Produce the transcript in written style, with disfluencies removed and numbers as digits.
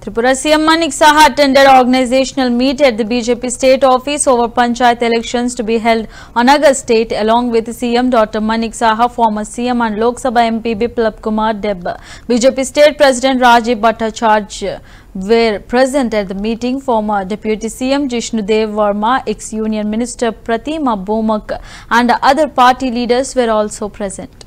Tripura CM Manik Saha attended organizational meet at the BJP state office over panchayat elections to be held on August 8 along with CM Dr. Manik Saha, former CM and Lok Sabha MP Biplab Kumar Deb. BJP state president Rajiv Bhattacharya were present at the meeting. Former Deputy CM Jishnudev Verma, ex-Union Minister Pratima Bomak and other party leaders were also present.